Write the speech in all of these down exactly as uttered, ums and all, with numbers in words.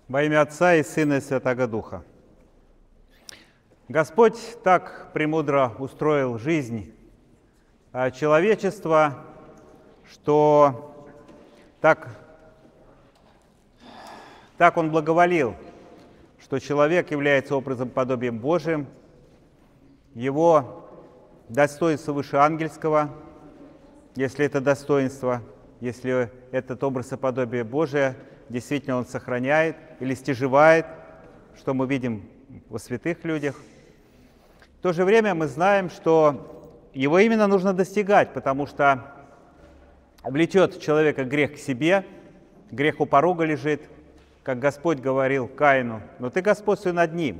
Во имя Отца и Сына и Святаго Духа. Господь так премудро устроил жизнь человечества, что так, так Он благоволил, что человек является образом подобием Божиим, его достоинство выше ангельского, если это достоинство, если этот образ и подобие Божие действительно он сохраняет или стяжевает, что мы видим во святых людях. В то же время мы знаем, что его именно нужно достигать, потому что влечет человека грех к себе, грех у порога лежит, как Господь говорил Каину, но ты господствуй над ним.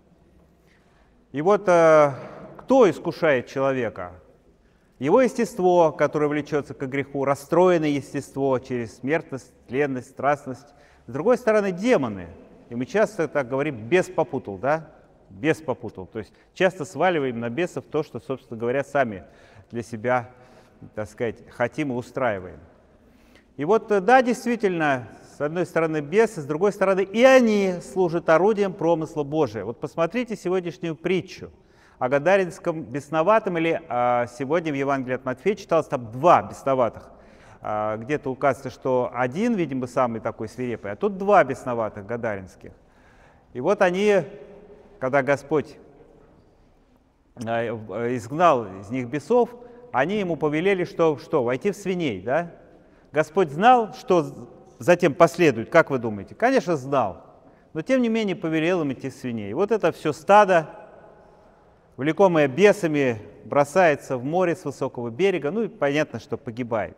И вот э, кто искушает человека? Его естество, которое влечется к греху, расстроенное естество через смертность, тленность, страстность. С другой стороны, демоны. И мы часто так говорим, бес попутал, да? Бес попутал. То есть часто сваливаем на бесов то, что, собственно говоря, сами для себя, так сказать, хотим и устраиваем. И вот, да, действительно, с одной стороны бесы, с другой стороны и они служат орудием промысла Божия. Вот посмотрите сегодняшнюю притчу о гадаринском бесноватом, или а, сегодня в Евангелии от Матфея читалось там два бесноватых. А, где-то указывается, что один, видимо, самый такой свирепый, а тут два бесноватых гадаринских. И вот они, когда Господь а, изгнал из них бесов, они ему повелели, что, что войти в свиней, да? Господь знал, что затем последует, как вы думаете? Конечно, знал, но тем не менее повелел им идти в свиней. И вот это все стадо, влекомое бесами, бросается в море с высокого берега, ну и понятно, что погибает.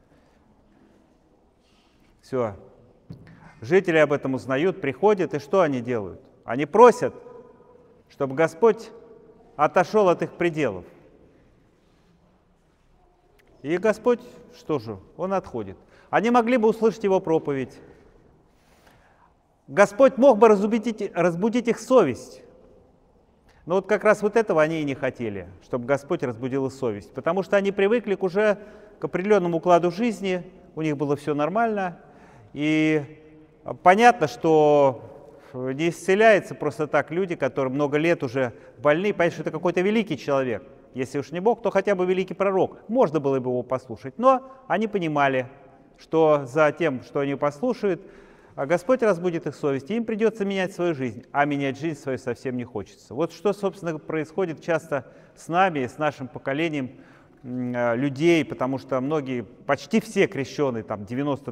Все. Жители об этом узнают, приходят, и что они делают? Они просят, чтобы Господь отошел от их пределов. И Господь, что же, Он отходит. Они могли бы услышать Его проповедь. Господь мог бы разбудить, разбудить их совесть. Но вот как раз вот этого они и не хотели, чтобы Господь разбудил их совесть, потому что они привыкли к уже к определенному укладу жизни, у них было все нормально, и понятно, что не исцеляются просто так люди, которые много лет уже больны, понятно, что это какой-то великий человек, если уж не Бог, то хотя бы великий пророк, можно было бы его послушать, но они понимали, что за тем, что они послушают, Господь разбудит их совесть, и им придется менять свою жизнь, а менять жизнь свою совсем не хочется. Вот что, собственно, происходит часто с нами, с нашим поколением людей, потому что многие, почти все крещеные, там девяносто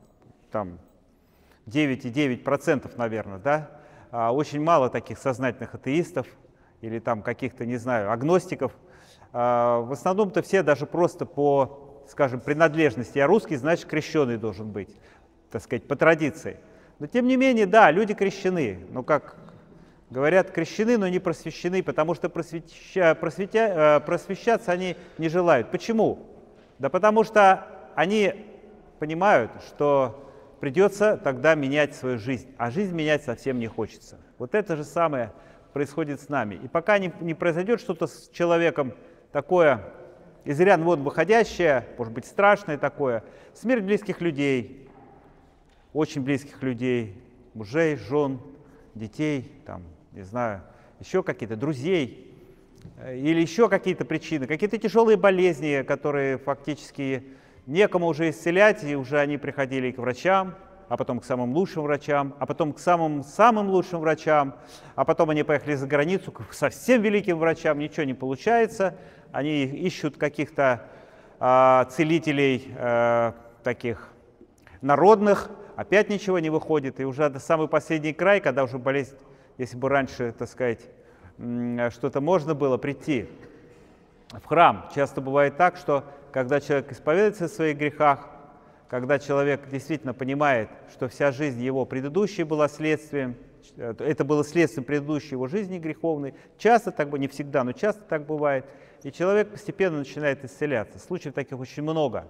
девять и девять десятых процента, наверное, да, очень мало таких сознательных атеистов или там каких-то, не знаю, агностиков. В основном-то все даже просто по, скажем, принадлежности. Я русский, значит, крещеный должен быть, так сказать, по традиции. Но тем не менее, да, люди крещены. Но, как говорят, крещены, но не просвещены, потому что просвеща, просветя, просвещаться они не желают. Почему? Да потому что они понимают, что придется тогда менять свою жизнь, а жизнь менять совсем не хочется. Вот это же самое происходит с нами. И пока не, не произойдет что-то с человеком такое из ряда вон выходящее, может быть, страшное такое, смерть близких людей, очень близких людей, мужей, жен, детей, там, не знаю, еще какие-то друзей, или еще какие-то причины, какие-то тяжелые болезни, которые фактически некому уже исцелять, и уже они приходили к врачам, а потом к самым лучшим врачам, а потом к самым-самым лучшим врачам, а потом они поехали за границу к совсем великим врачам, ничего не получается, они ищут каких-то а, целителей а, таких народных, опять ничего не выходит, и уже до самый последний край, когда уже болезнь, если бы раньше, так сказать, что-то можно было прийти в храм, часто бывает так, что когда человек исповедуется в своих грехах, когда человек действительно понимает, что вся жизнь его предыдущей была следствием, это было следствием предыдущей его жизни греховной, часто так, не всегда, но часто так бывает, и человек постепенно начинает исцеляться. Случаев таких очень много.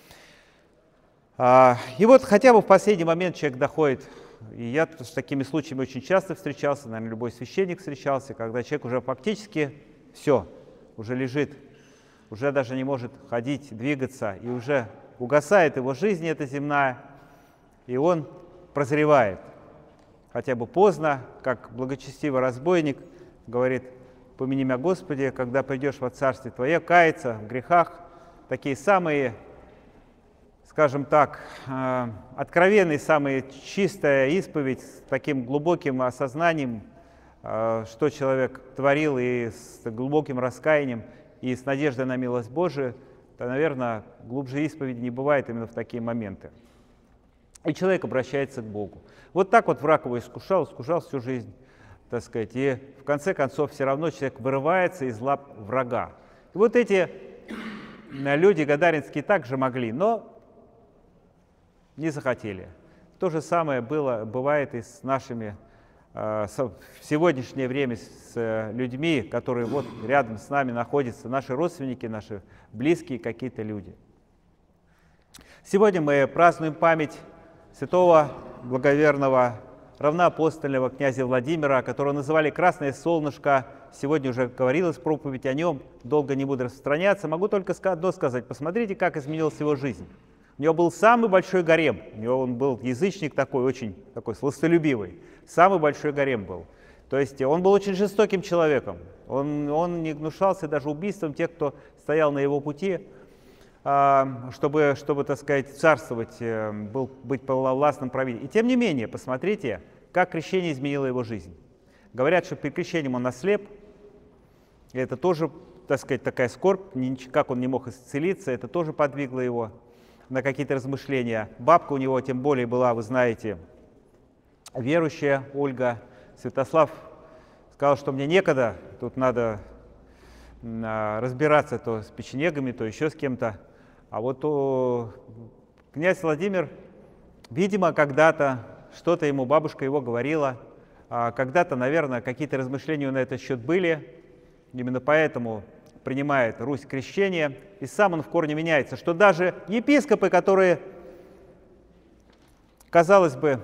И вот хотя бы в последний момент человек доходит, и я с такими случаями очень часто встречался, наверное, любой священник встречался, когда человек уже фактически все, уже лежит, уже даже не может ходить, двигаться, и уже угасает его жизнь эта земная, и он прозревает. хотя бы поздно, как благочестивый разбойник говорит: «Помяни меня, Господи, когда придешь во Царствие Твое», каяться в грехах, такие самые, скажем так, откровенные, самые чистая исповедь с таким глубоким осознанием, что человек творил, и с глубоким раскаянием, и с надеждой на милость Божию, то, наверное, глубже исповеди не бывает именно в такие моменты. И человек обращается к Богу. Вот так вот враг его искушал, искушал всю жизнь, так сказать, и в конце концов все равно человек вырывается из лап врага. И вот эти люди гадаринские также могли, но не захотели. То же самое было, бывает и с нашими э, в сегодняшнее время с людьми, которые вот рядом с нами находятся, наши родственники, наши близкие какие-то люди. Сегодня мы празднуем память святого благоверного равноапостольного князя Владимира, которого называли «Красное солнышко». Сегодня уже говорилось проповедь о нем, долго не буду распространяться. Могу только одно сказать: посмотрите, как изменилась его жизнь. У него был самый большой гарем, у него он был язычник такой, очень такой сластолюбивый, самый большой гарем был. То есть он был очень жестоким человеком, он, он не гнушался даже убийством тех, кто стоял на его пути, чтобы, чтобы, так сказать, царствовать, был, быть полновластным правителем. И тем не менее, посмотрите, как крещение изменило его жизнь. Говорят, что при крещении он ослеп, и это тоже, так сказать, такая скорбь, как он не мог исцелиться, это тоже подвигло его на какие-то размышления. Бабка у него тем более была, вы знаете, верующая, Ольга. Святослав сказал, что мне некогда, тут надо разбираться то с печенегами, то еще с кем-то. А вот о, князь Владимир, видимо, когда-то что-то ему бабушка его говорила, а когда-то, наверное, какие-то размышления на этот счет были. Именно поэтому принимает Русь крещение, и сам он в корне меняется, что даже епископы, которые, казалось бы,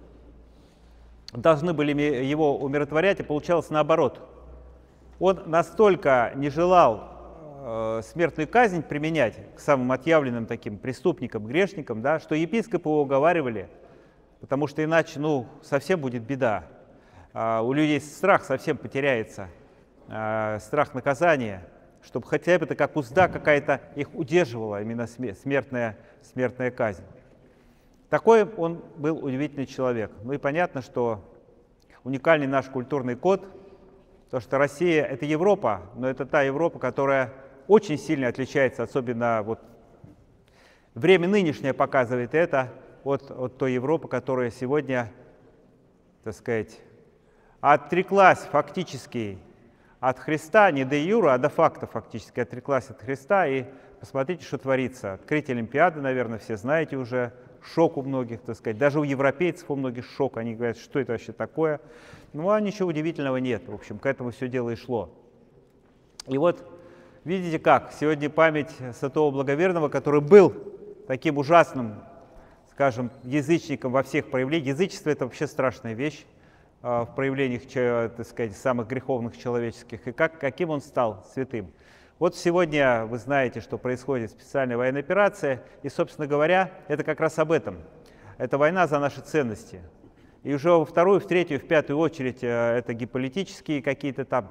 должны были его умиротворять, и получалось наоборот. Он настолько не желал э, смертную казнь применять к самым отъявленным таким преступникам, грешникам, да, что епископы его уговаривали, потому что иначе, ну, совсем будет беда. А у людей страх совсем потеряется, э, страх наказания, чтобы хотя бы это как узда какая-то их удерживала, именно смертная, смертная казнь. Такой он был удивительный человек. Ну и понятно, что уникальный наш культурный код, потому что Россия — это Европа, но это та Европа, которая очень сильно отличается, особенно вот время нынешнее показывает это, от, от той Европы, которая сегодня, так сказать, отреклась фактически от Христа, не де юра, а де факто фактически отреклась от Христа. И посмотрите, что творится. Открытие Олимпиады, наверное, все знаете уже. Шок у многих, так сказать. Даже у европейцев у многих шок. Они говорят, что это вообще такое. Ну, а ничего удивительного нет. В общем, к этому все дело и шло. И вот, видите как, сегодня память святого благоверного, который был таким ужасным, скажем, язычником во всех проявлениях. Язычество — это вообще страшная вещь в проявлениях, так сказать, самых греховных человеческих, и как, каким он стал святым. Вот сегодня вы знаете, что происходит специальная военная операция, и, собственно говоря, это как раз об этом. Это война за наши ценности. И уже во вторую, в третью, в пятую очередь это геополитические какие-то там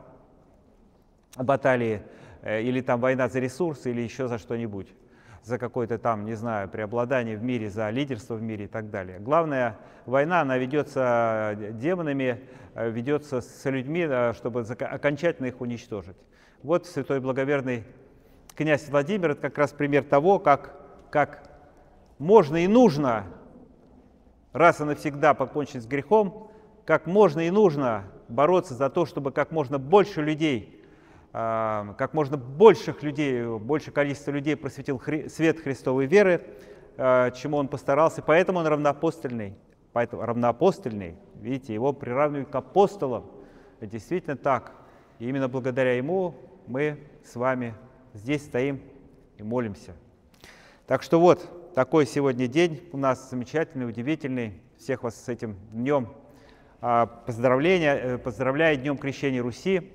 баталии, или там война за ресурсы, или еще за что-нибудь, за какое-то там, не знаю, преобладание в мире, за лидерство в мире и так далее. Главная война, она ведется демонами, ведется с людьми, чтобы окончательно их уничтожить. Вот святой благоверный князь Владимир — это как раз пример того, как, как можно и нужно раз и навсегда покончить с грехом, как можно и нужно бороться за то, чтобы как можно больше людей, как можно больших людей, большее количество людей просветил хри, свет Христовой веры, чему он постарался. Поэтому он равноапостольный. Поэтому равноапостольный, видите, его приравнивают к апостолам. Это действительно так. И именно благодаря ему мы с вами здесь стоим и молимся. Так что вот, такой сегодня день у нас замечательный, удивительный. Всех вас с этим днем поздравления, поздравляю Днем Крещения Руси.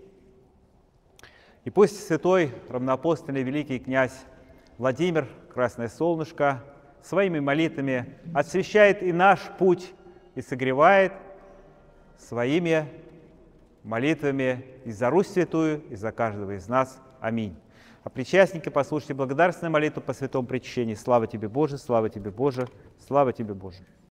И пусть святой, равноапостольный, великий князь Владимир, Красное Солнышко, своими молитвами освещает и наш путь, и согревает своими молитвами и за Русь Святую, и за каждого из нас. Аминь. А причастники, послушайте благодарственную молитву по святому причащению. Слава Тебе, Боже, слава Тебе, Боже, слава Тебе, Боже.